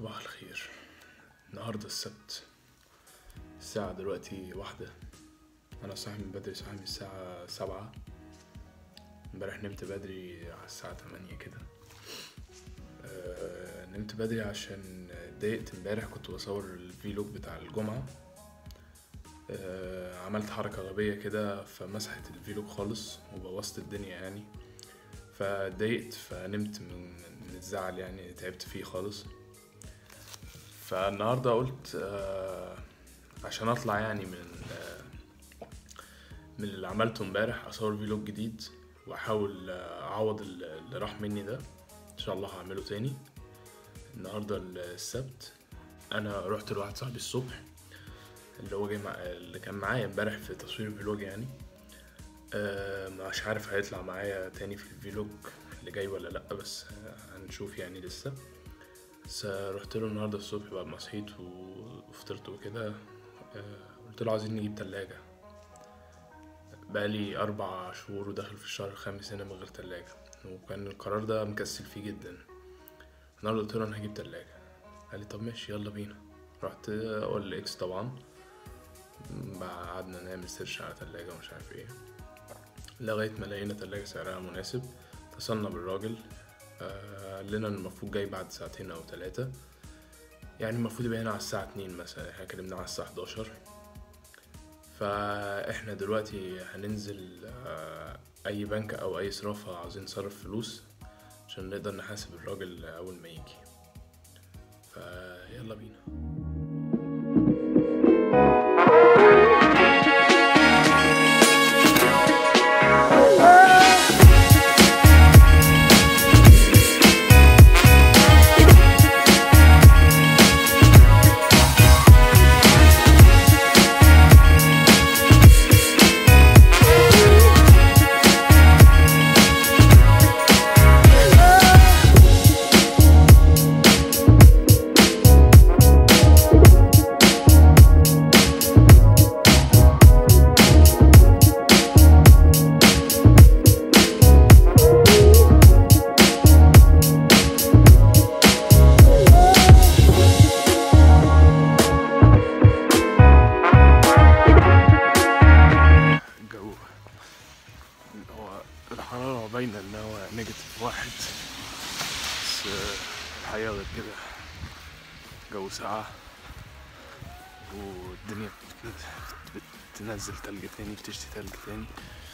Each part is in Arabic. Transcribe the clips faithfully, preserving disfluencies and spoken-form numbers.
صباح الخير. النهاردة السبت، الساعة دلوقتي واحدة. أنا صاحي من بدري، صاحي من الساعة سبعة. امبارح نمت بدري على الساعة تمانية كده. أه نمت بدري عشان اتضايقت. امبارح كنت بصور الفيلوج بتاع الجمعة. أه عملت حركة غبية كده فمسحت الفيلوج خالص وبوظت الدنيا يعني، فاتضايقت فنمت من من الزعل يعني، تعبت فيه خالص. فالنهاردة قلت آه عشان اطلع يعني من آه من اللي عملته امبارح اصور فيلوج جديد واحاول آه اعوض اللي راح مني ده. ان شاء الله هعمله تاني. النهاردة السبت، انا رحت لواحد صاحبي الصبح اللي هو جاي مع... اللي كان معايا امبارح في تصوير الفيلوج يعني. آه مش عارف هيطلع معايا تاني في الفيلوج اللي جاي ولا لا، بس آه هنشوف يعني لسه. بس رحت له النهارده الصبح بعد ما صحيت وفطرت وكده. قلت له عايزين نجيب تلاجة، بقالي اربع شهور وداخل في الشهر الخامس هنا من غير تلاجة، وكان القرار ده مكسل فيه جدا. النهارده قلت له انا هجيب تلاجة، قال لي طب ماشي يلا بينا. رحت اقول اكس طبعا، قعدنا نعمل سيرش على تلاجة ومش عارف ايه لغايه ما لقينا تلاجة سعرها مناسب. اتصلنا بالراجل، قال لنا المفروض جاي بعد ساعتين او ثلاثة، يعني المفروض يبقى هنا على الساعة اتنين مثلا، احنا كلمنا على الساعة حداشر. فاحنا دلوقتي هننزل اي بنك او اي صرافة عاوزين نصرف فلوس عشان نقدر نحاسب الراجل اول ما يجي. فيلا بينا. الحرارة باينة ان هو نيجاتيف واحد، بس الحقيقة غير كده. جو ساقعة والدنيا بتنزل تلج تاني، بتشتي تلج تاني.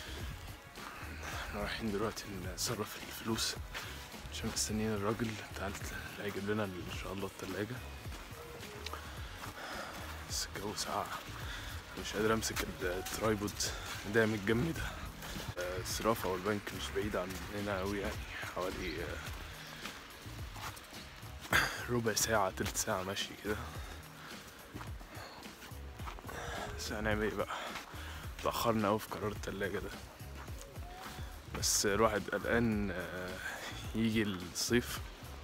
احنا رايحين دلوقتي نصرف الفلوس عشان مستنيين الراجل بتاع اللي هيجيب لنا ان شاء الله التلاجة. بس الجو ساقعة، مش قادر امسك الترايبود ده متجمدة. الصرافة والبنك مش بعيد عن هنا اوي يعني، حوالي ربع ساعة تلت ساعة ماشي كده. بس هنعمل ايه بقى، تأخرنا اوي في قرار التلاجة ده. بس الواحد قلقان يجي الصيف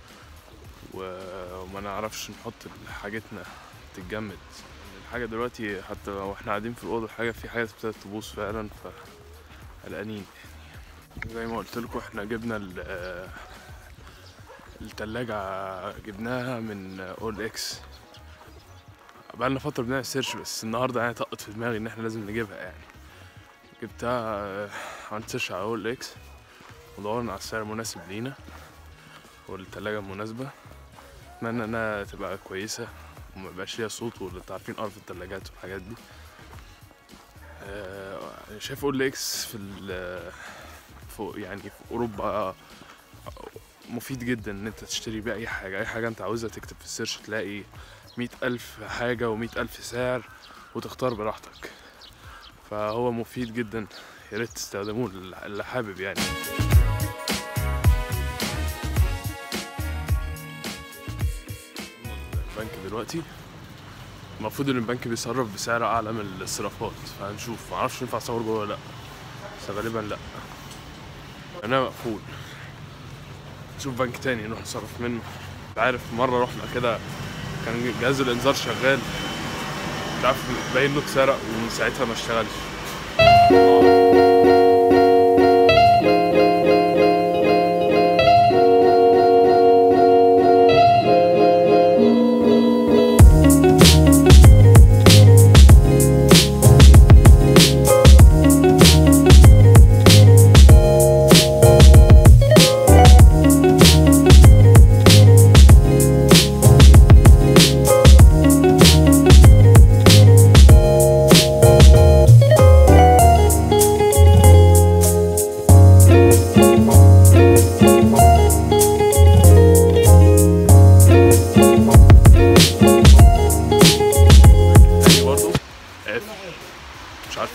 وما نعرفش نحط حاجتنا تتجمد. الحاجة دلوقتي حتى واحنا قاعدين في الأوضة الحاجة في حاجات ابتدت تبوظ فعلا، ف قلقانين يعني. زي ما قلت لكم احنا جبنا التلاجة، جبناها من اول اكس. بقالنا فترة بنعمل سيرش، بس النهاردة يعني طقت في دماغي ان احنا لازم نجيبها يعني. جبتها، عملت سيرش على اول اكس ودورنا على السعر المناسب لينا والتلاجة المناسبة. اتمنى انها تبقى كويسة وميبقاش ليها صوت، واللي تعرفين قرف التلاجات والحاجات دي. شايف اول اكس في فوق يعني في اوروبا مفيد جدا ان انت تشتري بيه اي حاجه اي حاجه انت عاوزها، تكتب في السيرش تلاقي مية الف حاجه ومية الف سعر وتختار براحتك. فهو مفيد جدا، ياريت تستخدموه اللي حابب يعني. البنك دلوقتي المفروض ان البنك بيصرف بسعر اعلى من الصرافات، فهنشوف. معرفش ينفع اصور جوه ولا لا، بس غالبا لا، انا مقفول. نشوف بنك تاني نروح نصرف منه. عارف مرة رحنا كده كان جهاز الانذار شغال، مش عارف باين انه اتسرق ومن ساعتها ما اشتغلش.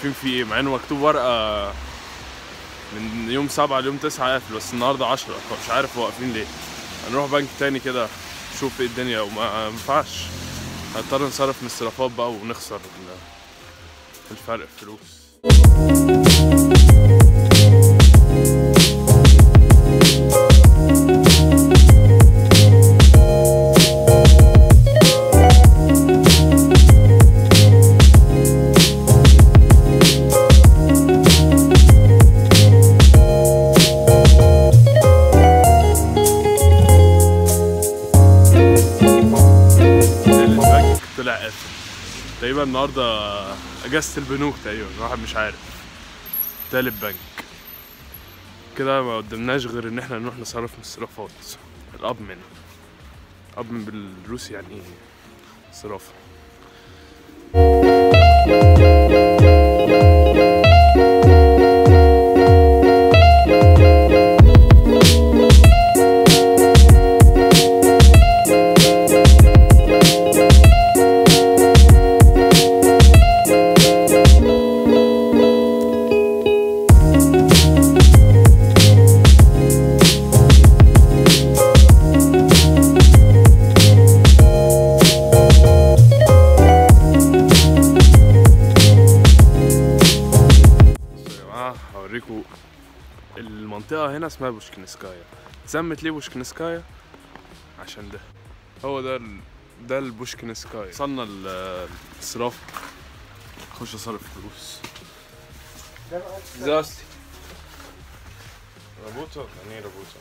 واقفين فيه ايه، مع انه مكتوب ورقه من يوم سبعة ليوم تسعة قافل، بس النهارده عشرة، فمش عارف واقفين ليه. هنروح بنك تاني كده نشوف ايه الدنيا، وما ينفعش هنضطر نصرف من الصرافات بقى ونخسر الفرق فلوس. طلع قافل تقريبا النهارده، اجازة البنوك تقريبا، الواحد مش عارف. تالت بنك كده ما قدمناش غير ان احنا نروح نصرف من الصرافات. الأضمن أضمن بالروسي يعني ايه صرافة. هوريكم المنطقة هنا اسمها بوشكنسكايا. اتسمت ليه بوشكنسكايا؟ عشان ده هو ده ال... ده البوشكنسكايا. وصلنا الصراف، اخش اصرف فلوس. Здравствуйте. Работа? Да не работа.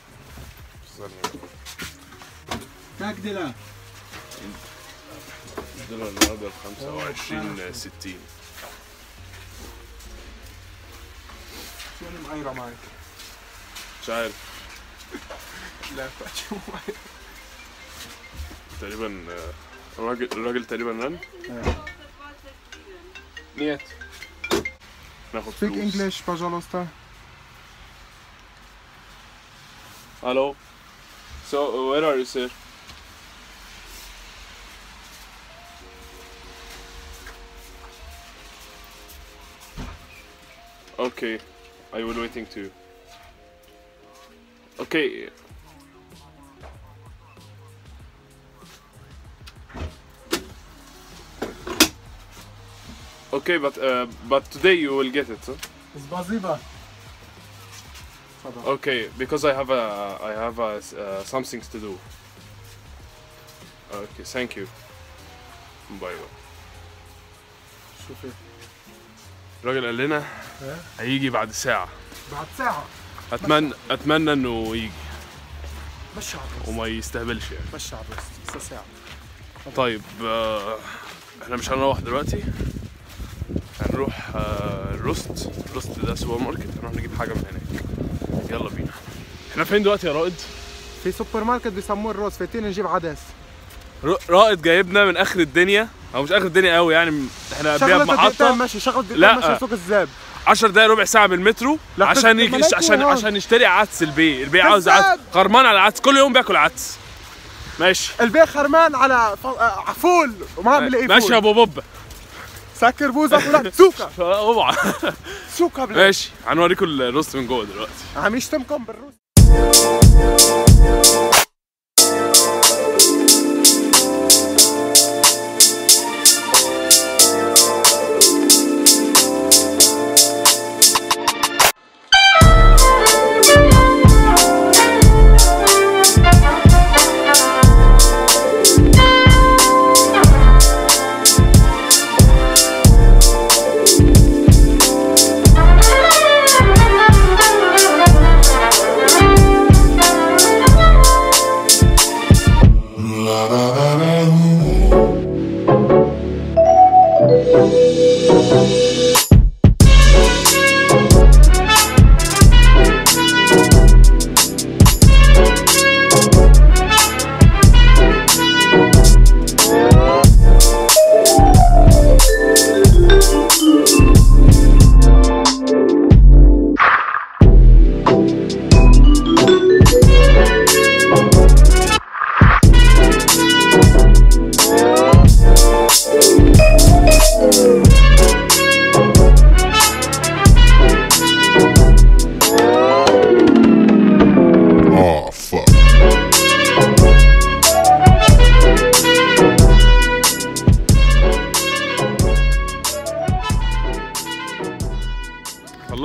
Как дела? دولار النهارده بخمسة وعشرين ستين. شو المعايرة معك؟ مش عارف. لا شو معايرة؟ تقريبا الراجل الراجل تقريبا رن. نيت. ناخد فلوس. Speak English, пожалуйста. Hello. So where are you, sir? Okay, I will waiting to you. Okay. Okay, but uh, but today you will get it. Huh? Спасибо. Okay, because I have a I have a, uh, some things to do. Okay, thank you. باي باي. شوفي الراجل قال لنا هيجي بعد ساعة. بعد ساعة. أتمنى أتمنى إنه يجي. مشي على الرص. وما يستهبلش يعني. مشي على الرص، لسه ساعة. طيب آه احنا مش هنروح دلوقتي. هنروح آه الروست. الروست ده سوبر ماركت، هنروح نجيب حاجة من هناك. يلا بينا. احنا فين دلوقتي يا رائد؟ في سوبر ماركت بيسموه الروز، فايتين نجيب عدس. رائد جايبنا من اخر الدنيا، او مش اخر الدنيا قوي يعني، احنا قبلها بمحطة. ماشي شغل دقيقتين ماشي سوق الزاب. عشر دقايق ربع ساعة بالمترو عشان يج... عشان عشان نشتري عدس. البي البي عاوز عدس، خرمان على العدس، كل يوم بياكل عدس. ماشي. البي خرمان على ف... فول وما عم يلاقي فول. ماشي يا ابو بوبا. سكر بوزك ولا سوكا. اوعى. سوكا بلا. ماشي، هنوريكم الروست من جوه دلوقتي. عم يشتمكم بالروست.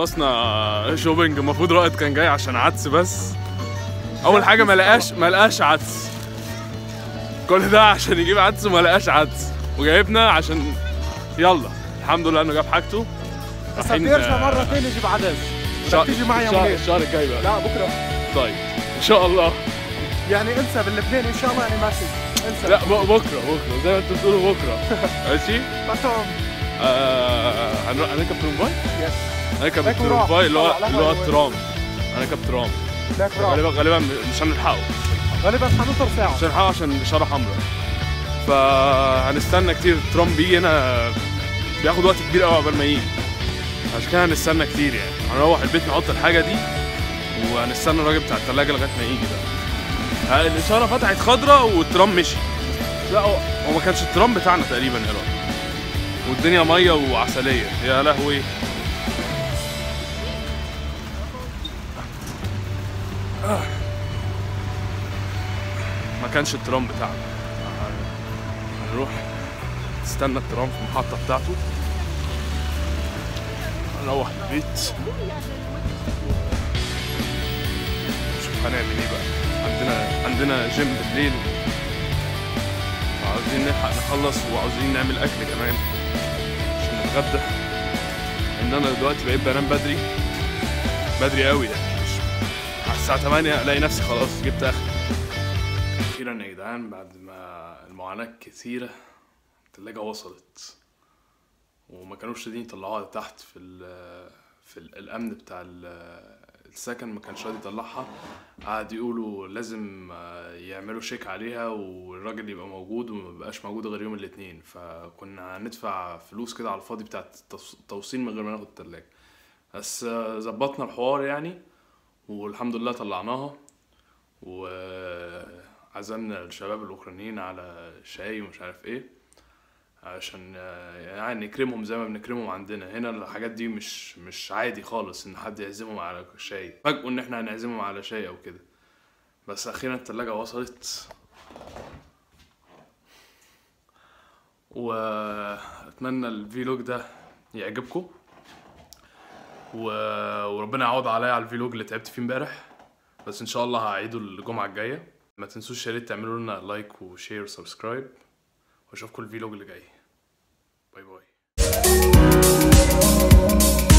خلصنا شوبينج. المفروض رائد كان جاي عشان عدس بس. اول حاجه ما لقاش ما لقاش عدس. كل ده عشان يجيب عدس وما لقاش عدس، وجايبنا عشان يلا الحمد لله انه جاب حاجته. بس هترجع مره تاني يجيب عدس. بدك تيجي معي يوم ليل الشهر الجاي بقى. لا بكره. طيب ان شاء الله. يعني انسى باللبناني ان شاء الله يعني ماشي. انسى. لا بكره بكره زي ما انتوا بتقولوا بكره. ماشي؟ تمام. آه هنركب ترامباي؟ يس. هنركب الترامباي اللي هو اللي هو الترام. هنركب ترام. غالبا غالبا مش هنلحقه. غالبا هنوصل ساعة. مش هنلحقه عشان إشارة حمراء. فهنستنى كتير. الترام بيجي هنا بياخد وقت كبير قوي قبل ما يجي. عشان كده هنستنى كتير يعني. هنروح البيت نحط الحاجة دي وهنستنى الراجل بتاع التلاجة لغاية ما يجي ده. الإشارة فتحت خضرا والترام مشي. لا هو ما كانش الترام بتاعنا تقريبا يا راجل. والدنيا مية وعسلية يا لهوي. آه. ما كانش الترام بتاعنا. هنروح نستنى الترام في المحطة بتاعته. هنروح البيت نشوف هنعمل ايه بقى. عندنا عندنا جيم بالليل وعاوزين نلحق نخلص وعاوزين نعمل اكل كمان عشان نتغدى. ان انا دلوقتي بقيت بنام بدري بدري قوي يعني. مش على الساعة تمانية الاقي نفسي خلاص جبت اخر. اخيرا يا جدعان بعد ما المعاناة كثيرة التلاجة وصلت وما كانوش راضيين يطلعوها تحت في ال في ال الامن بتاع السكن. ما كانش راضي يطلعها. قعد يقولوا لازم يعملوا شيك عليها والراجل يبقى موجود وما بقاش موجود غير يوم الاثنين. فكنا هندفع فلوس كده على الفاضي بتاعه التوصيل من غير ما ناخد التلاجة. بس ظبطنا الحوار يعني والحمد لله طلعناها. وعزمنا الشباب الاوكرانيين على شاي ومش عارف ايه عشان يعني نكرمهم زي ما بنكرمهم عندنا هنا. الحاجات دي مش مش عادي خالص ان حد يعزمهم على شاي. فاجئوا ان احنا هنعزمهم على شاي او كده. بس اخيرا التلاجة وصلت واتمنى الفيلوج ده يعجبكم وربنا يعوض عليا على الفيلوج اللي تعبت فيه امبارح. بس ان شاء الله هعيده الجمعة الجاية. ما تنسوش يا ريت تعملوا لنا لايك وشير وسبسكرايب واشوفكم الفيلوج اللي جاي. باي باي.